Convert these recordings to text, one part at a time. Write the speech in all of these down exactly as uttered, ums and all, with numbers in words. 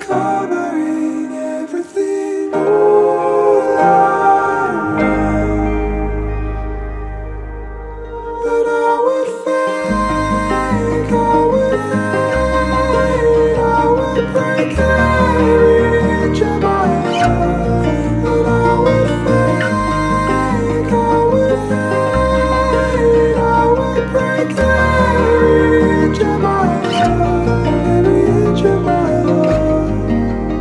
covering everything all around. But I would fake, I would hate, I would break every inch of my love. But I would fake, I would hate, I would break every inch of my love, every inch of my love.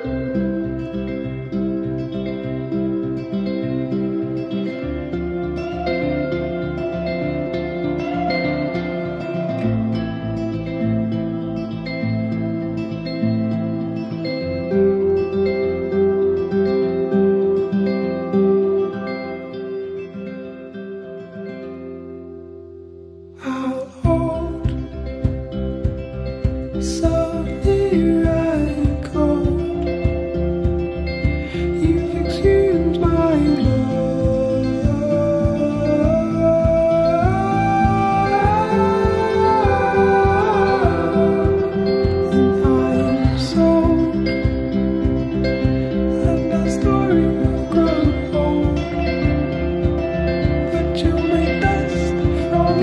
How old? So near and cold. You've exhumed my love, and I'm sold. And our story will grow old, but you'll make dust from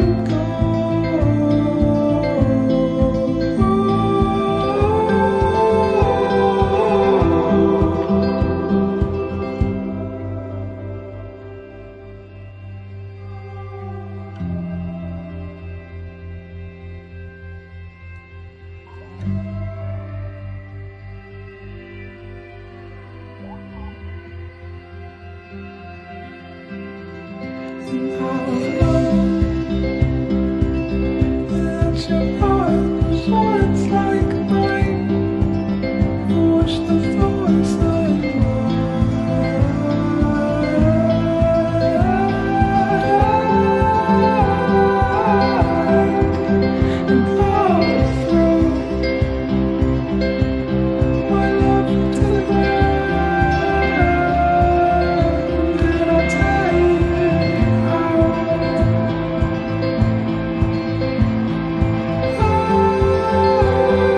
and how long that your arms once like mine wash the floors of mine, and I'll throw my love to the ground, and I'll tell you how. Oh,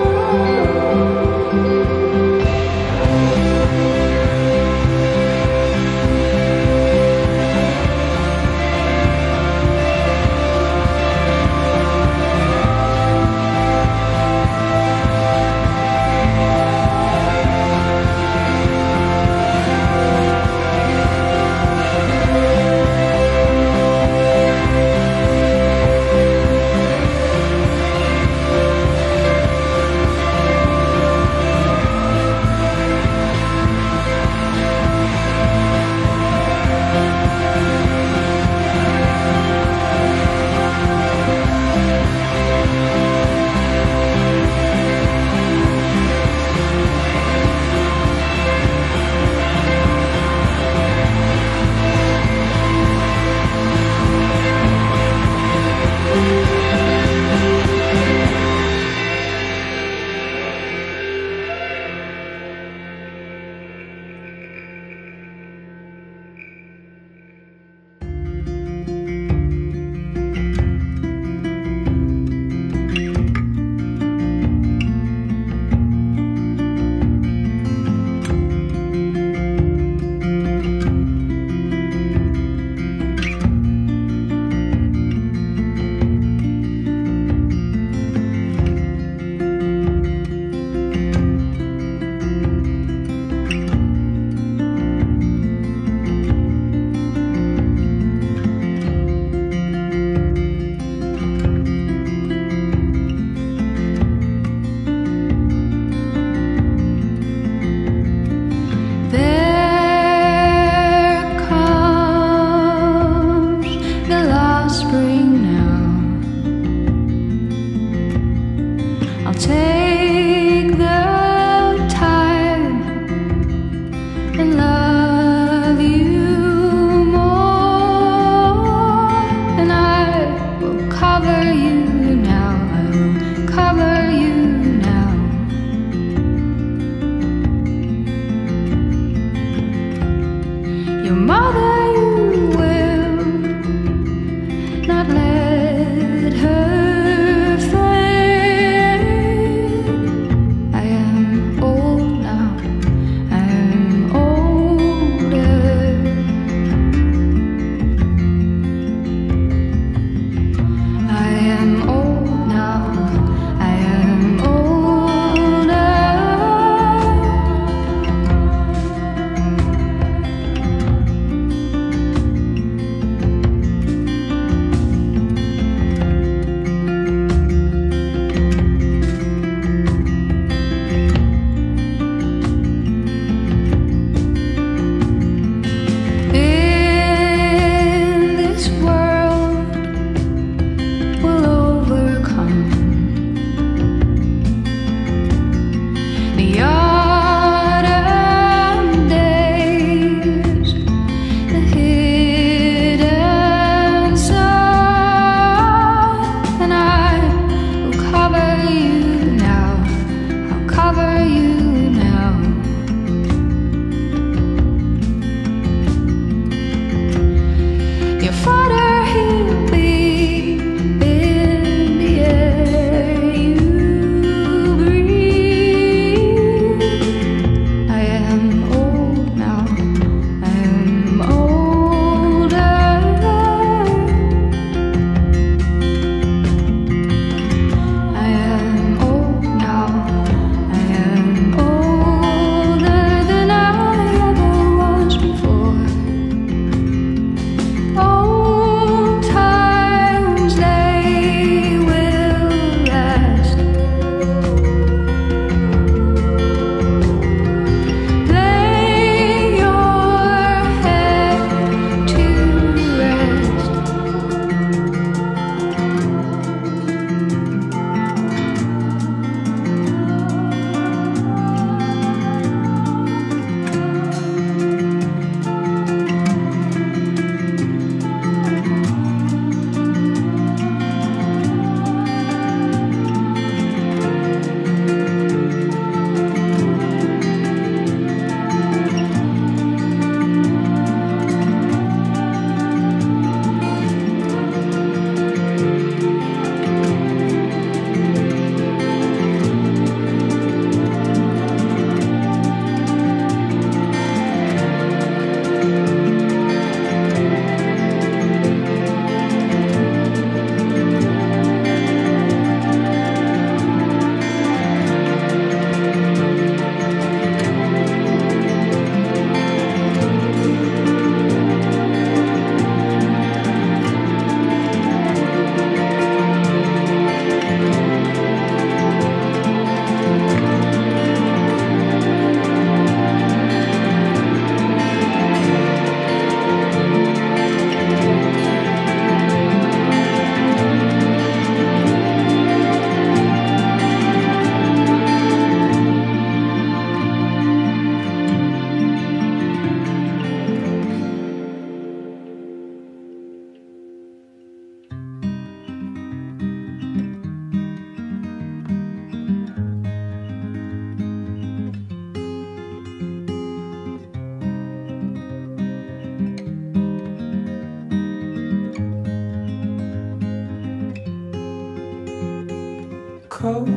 cold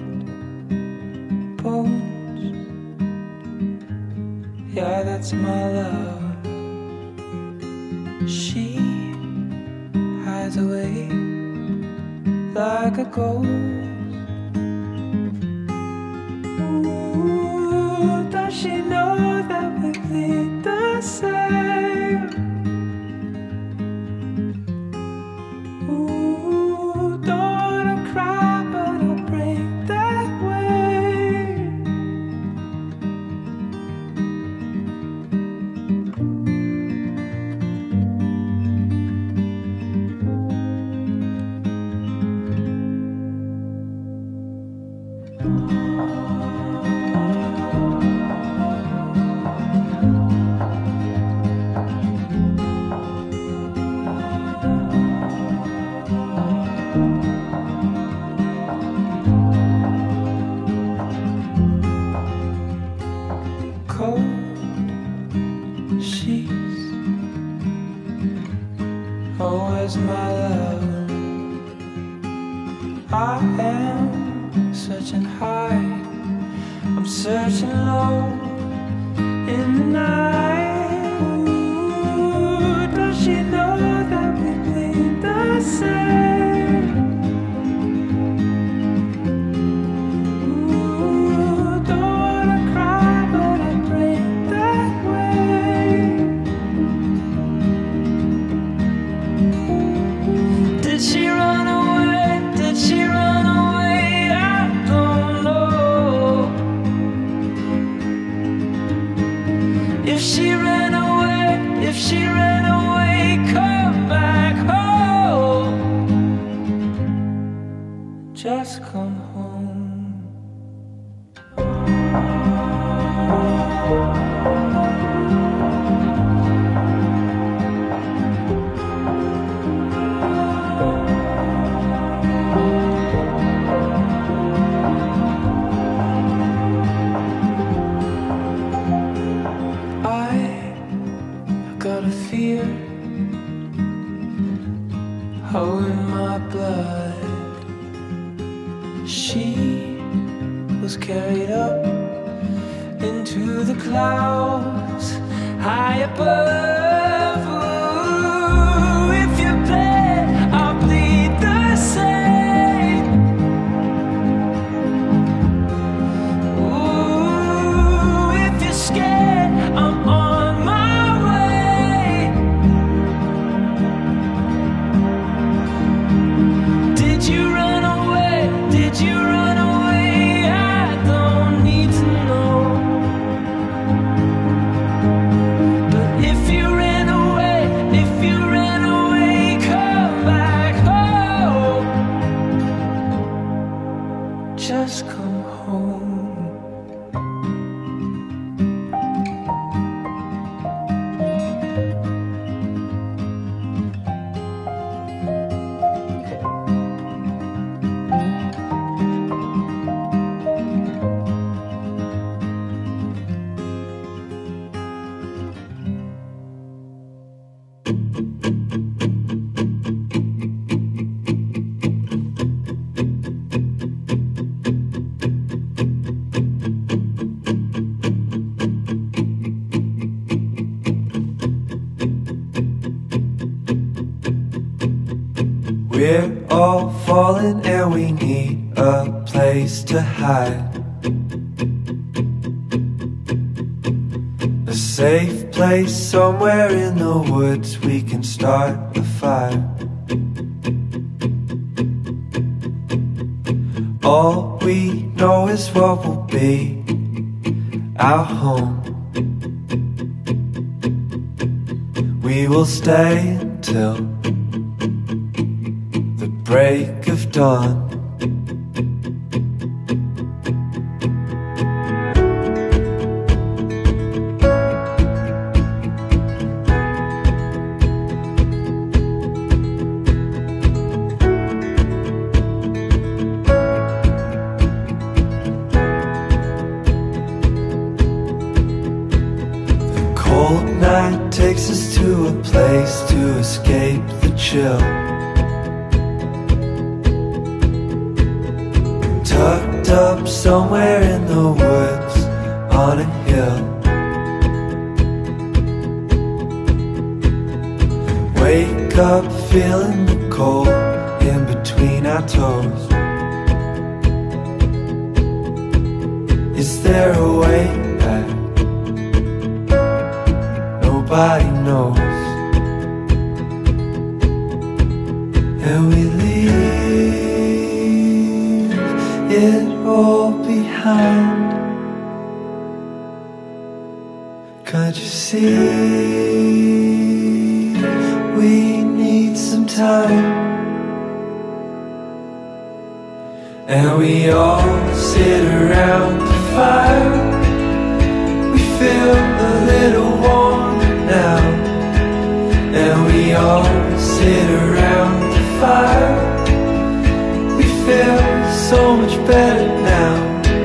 bones. Yeah, that's my love. She hides away like a ghost. Ooh, does she know that we bleed the same? Ooh, don't wanna cry, but I'll break that way. Cold sheets, oh, where's my love? I am searching high, I'm searching low in the night. Ooh, does she know that we bleed the same? Ooh, don't wanna cry, but I break that way. Did she run away? Did she run away? I don't know. If she ran away, if she ran away, come back home. Just come home. I got a fear, oh, in my blood. She was carried up into the clouds high above. Ooh, if you bleed, I'll bleed the same. Ooh, if you're scared, I'm on my way. Did you run away? Did you run away? I don't need to know. But if you ran away, if you ran away, come back home. Just come home. We're all falling and we need a place to hide. A safe place somewhere in the woods we can start a fire. All we know is what will be our home. We will stay until the break of dawn. Cold night takes us to a place to escape the chill. up somewhere in the woods on a hill. Wake up feeling the cold in between our toes. Is there a way back? Nobody knows. And we leave it all behind. Can't you see we need some time? And we all sit around the fire. We feel a little warmer now. And we all sit around the fire. We feel so much better now.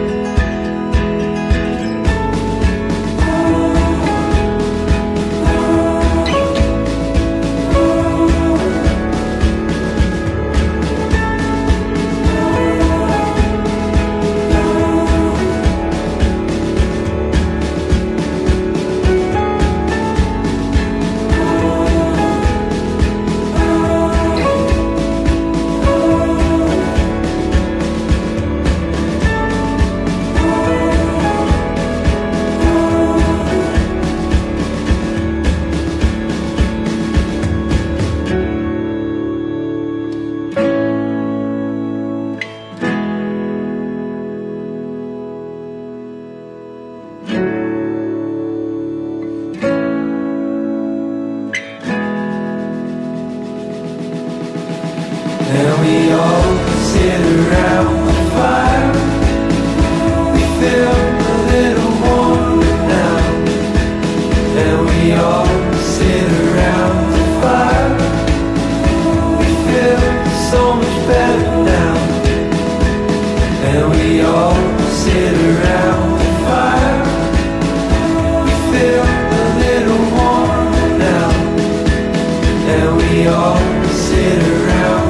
And we all sit around the fire. We feel a little warmer now. And we all sit around the fire. We feel so much better now. And we all sit around the fire. We feel a little warmer now. And we all sit around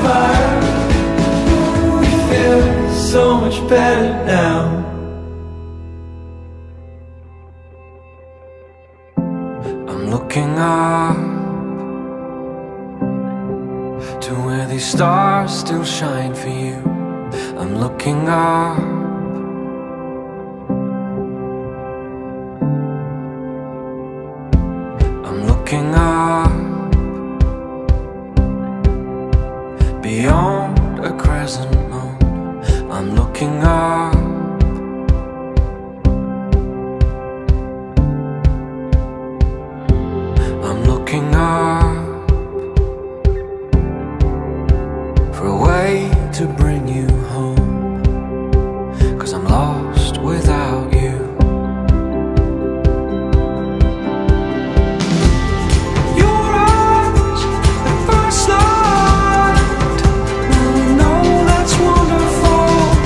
so much better now. I'm looking up to where these stars still shine for you. I'm looking up. I'm looking up beyond a crescent moon. I'm looking up. I'm looking up for a way to bring you home, 'cause I'm lost without you. Your eyes at first sight, now I know that's wonderful.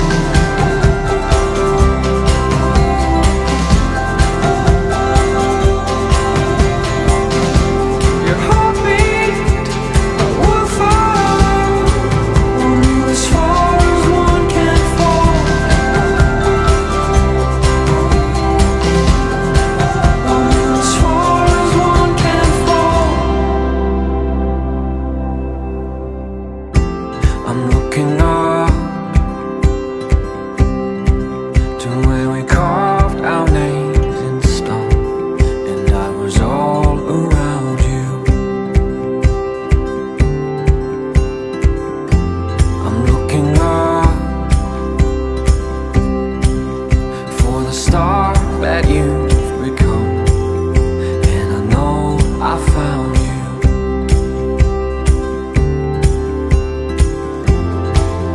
I'm looking up to where we carved our names in stone, and I was all around you. I'm looking up for the star that you've become, and I know I found you.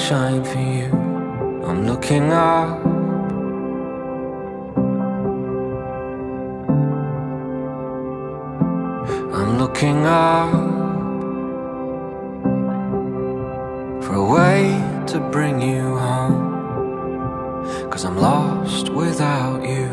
shine for you. I'm looking up. I'm looking up for a way to bring you home, 'cause I'm lost without you.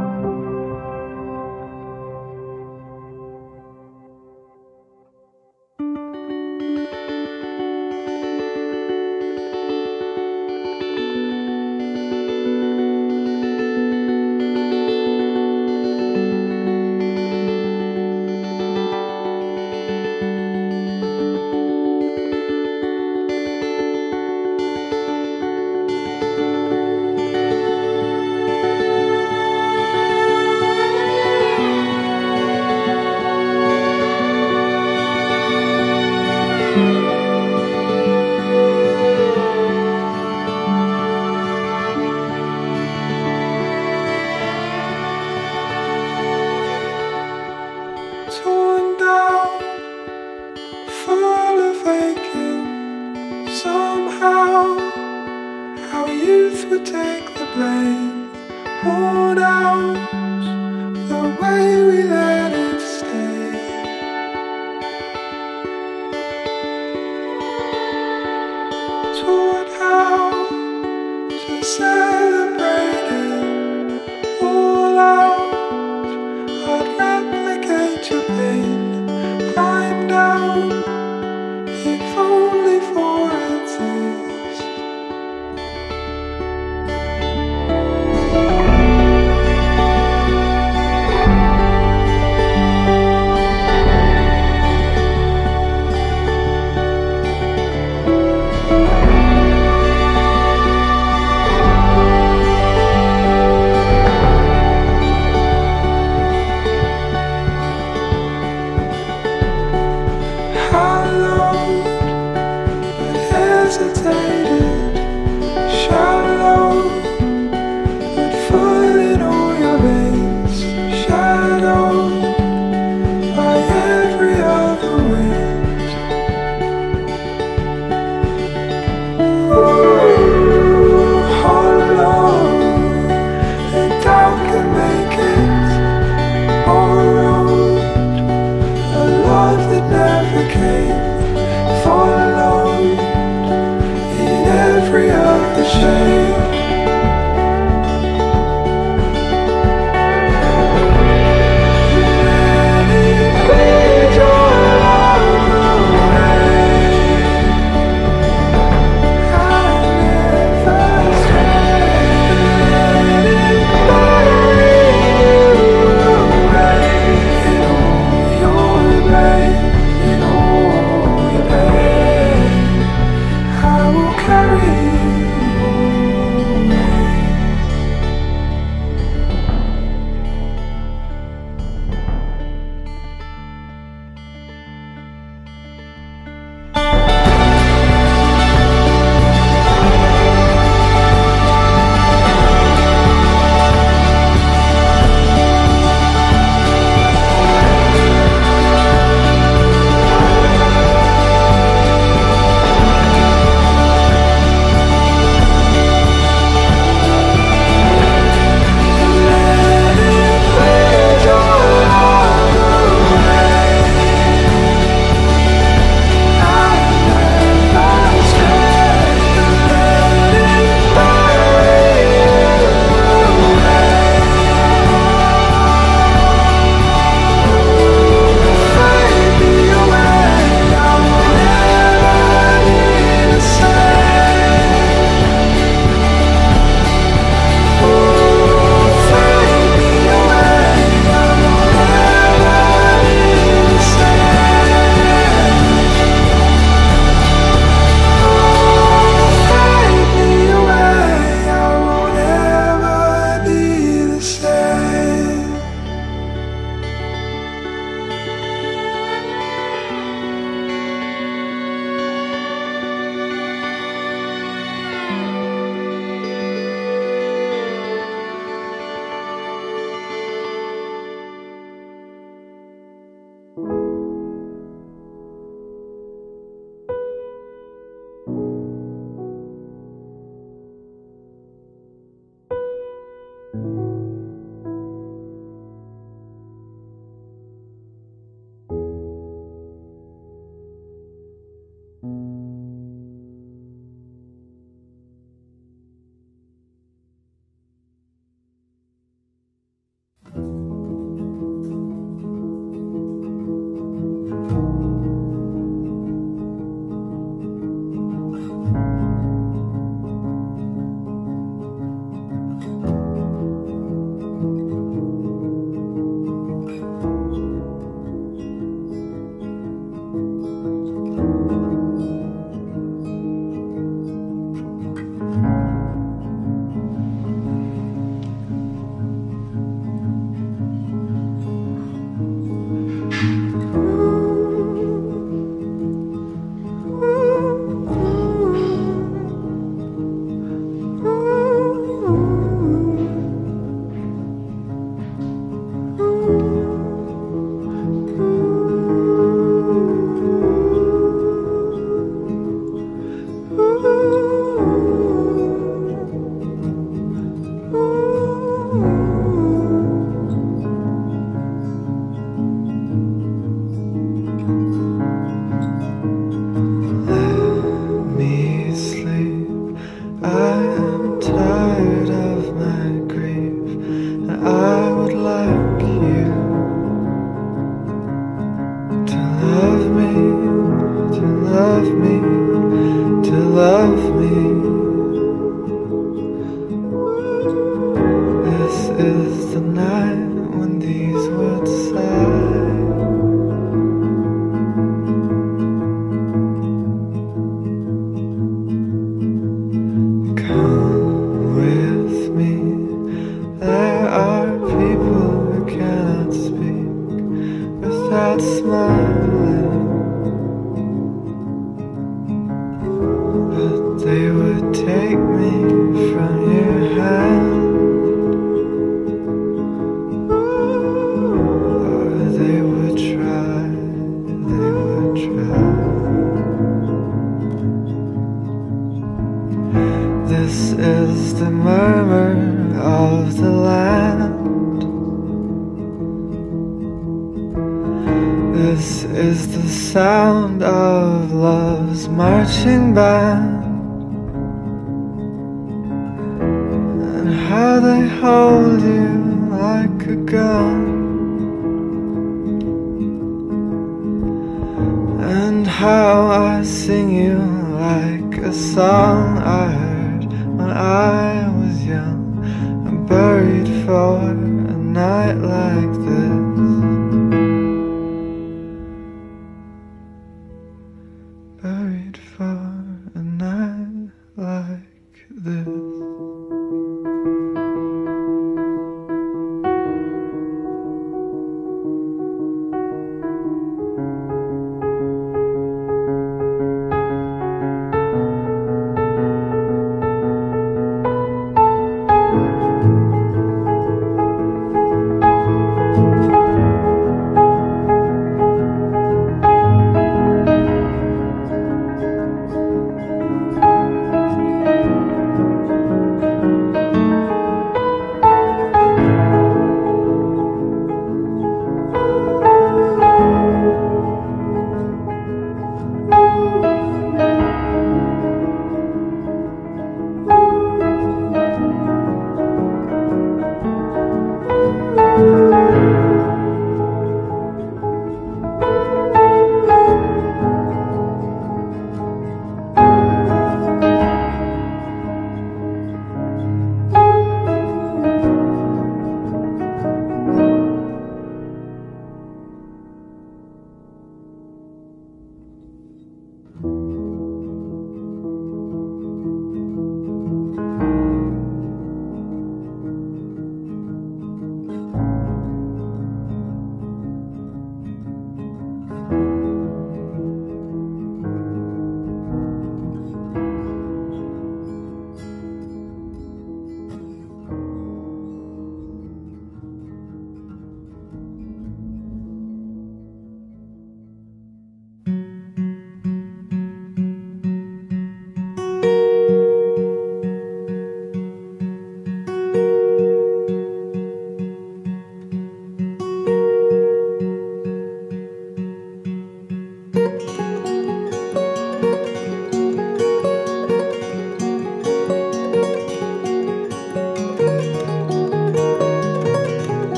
Torn down, full of aching. Somehow our youth would take the blame. Worn out the way we let it stay. Taught how to celebrate it all out. I'd replicate your pain, climb down, if only for a taste.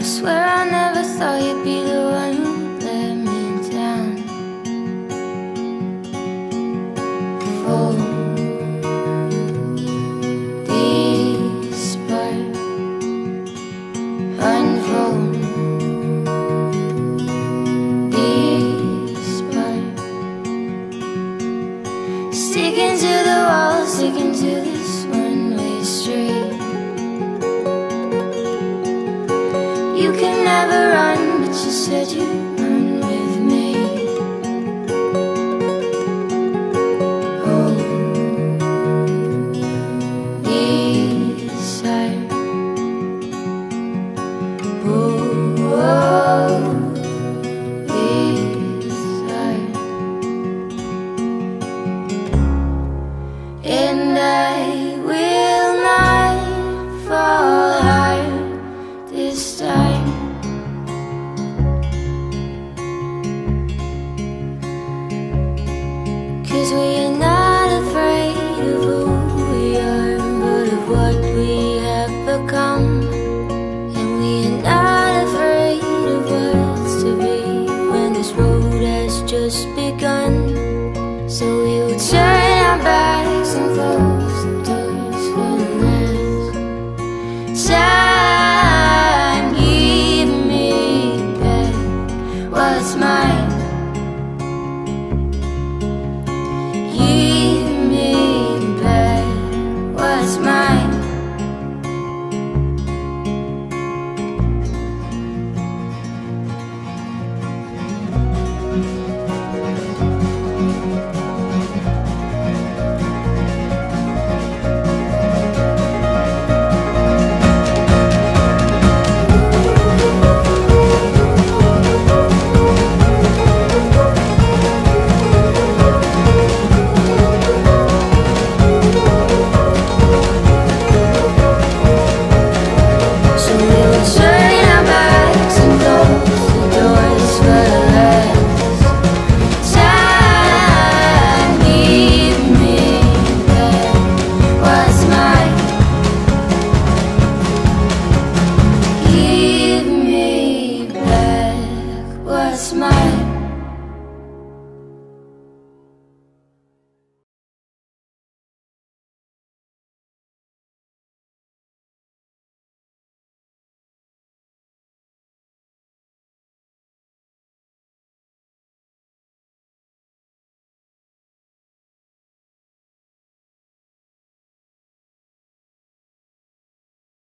I swear I never thought you'd be the one who let me down. Fall despair, unfold despair. Sticking to the wall, sticking to this one-way street. You can never run, but you said you